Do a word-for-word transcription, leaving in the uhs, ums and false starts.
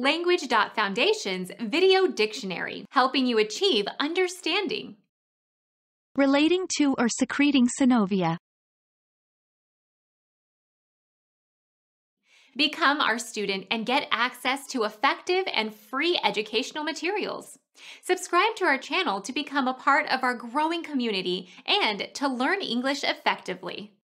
Language.Foundation's Video Dictionary, helping you achieve understanding. Relating to or secreting synovia. Become our student and get access to effective and free educational materials. Subscribe to our channel to become a part of our growing community and to learn English effectively.